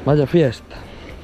Vaya fiesta.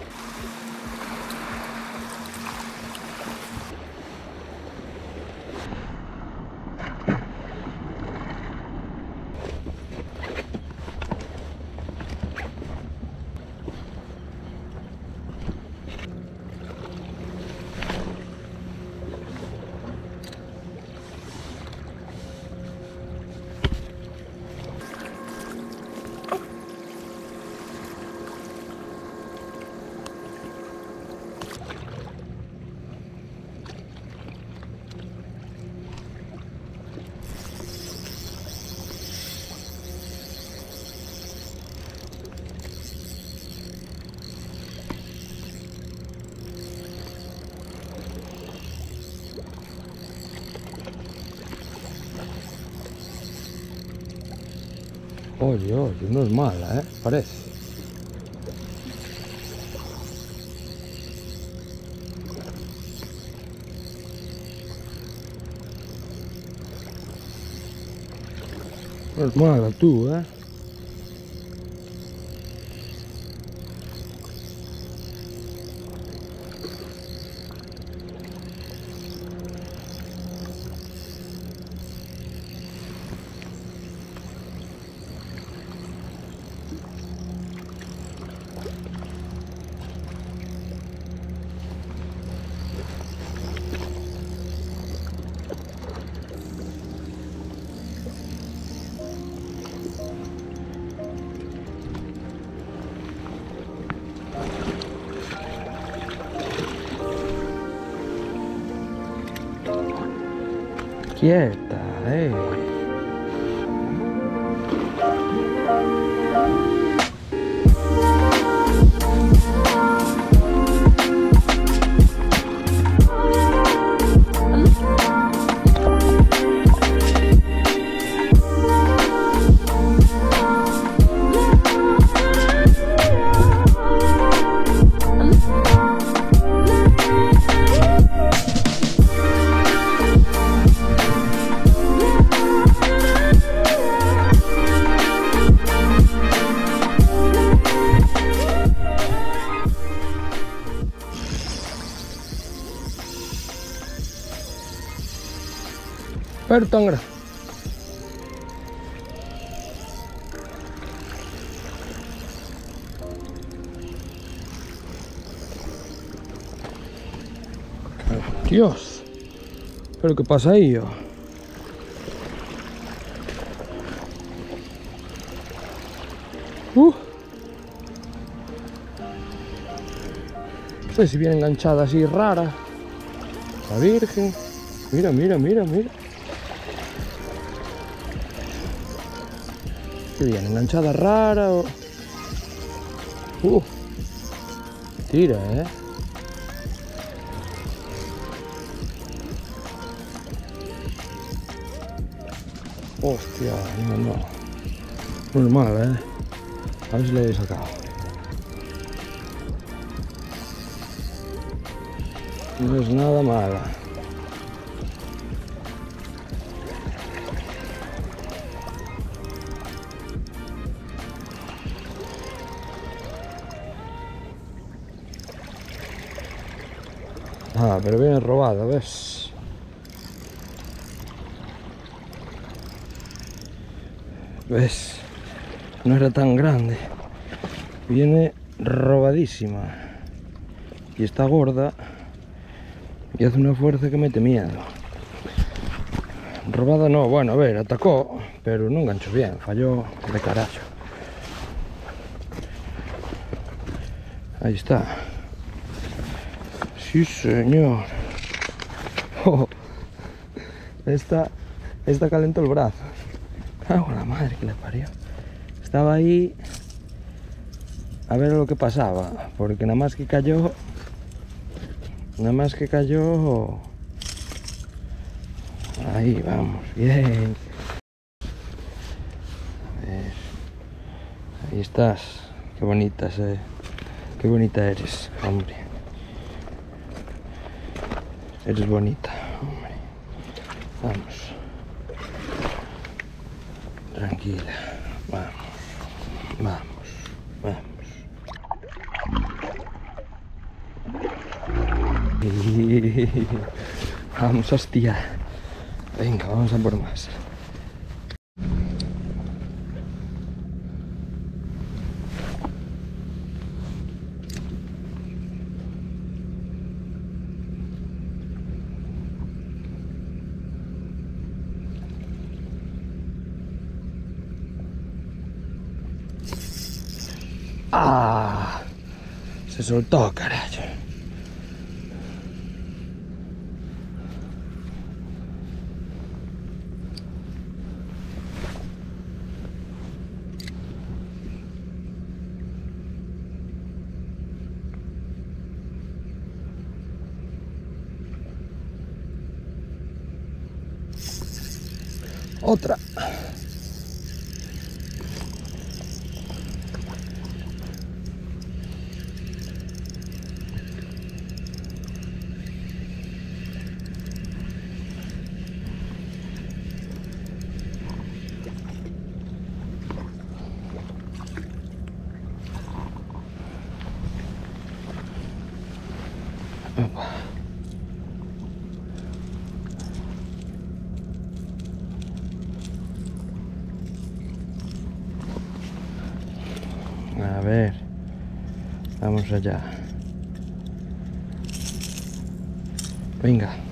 Oye, oye, no es mala, parece. No es mala tú, Quieta, Pero tan grande. Dios, pero qué pasa ahí, yo. No sé si viene enganchada así rara. La Virgen. Mira, mira, mira, mira. Si viene enganchada rara o... Tira, Hostia, no. Normal, A ver si le he sacado. No es nada mala. Ah, pero viene robada, ¿ves? ¿Ves? No era tan grande. Viene robadísima. Y está gorda. Y hace una fuerza que mete miedo. Robada no, bueno, a ver, atacó, pero no enganchó bien, falló de carajo. Ahí está. Sí, señor. Esta calentó el brazo. Ah, la madre que le parió. Estaba ahí a ver lo que pasaba, porque nada más que cayó. Ahí vamos, bien. A ver. Ahí estás. Qué bonita, qué bonita eres, hombre. Eres bonita, hombre. Vamos. Tranquila. Vamos. Vamos, hostia. Venga, vamos a por más. ¡Ah! Se soltó, carajo. Otra. Opa. A ver, vamos allá. Venga.